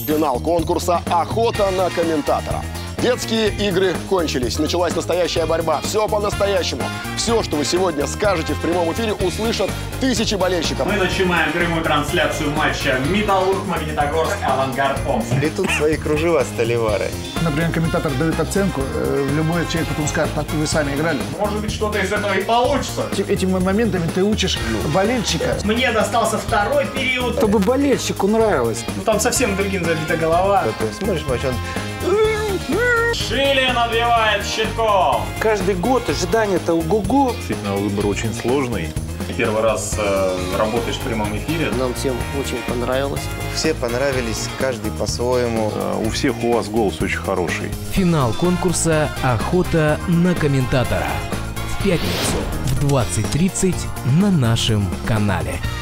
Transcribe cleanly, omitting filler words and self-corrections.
Финал конкурса «Охота на комментатора». Детские игры кончились, началась настоящая борьба. Все по-настоящему. Все, что вы сегодня скажете в прямом эфире, услышат тысячи болельщиков. Мы начинаем прямую трансляцию матча «Металлург Магнитогорск Авангард Омск». Плетут свои кружева сталевары. Например, комментатор дает оценку, любой человек потом скажет: так вы сами играли. Может быть, что-то из этого и получится. Этими моментами ты учишь болельщика. Мне достался второй период. Чтобы болельщику нравилось. Ну там совсем другим забита голова. Ты смотришь матч, он... Шилин отбивает щитком. Каждый год ожидание-то ого-го. Действительно, выбор очень сложный. Первый раз работаешь в прямом эфире. Нам всем очень понравилось. Все понравились, каждый по-своему. У всех у вас голос очень хороший. Финал конкурса «Охота на комментатора» в пятницу в 20:30 на нашем канале.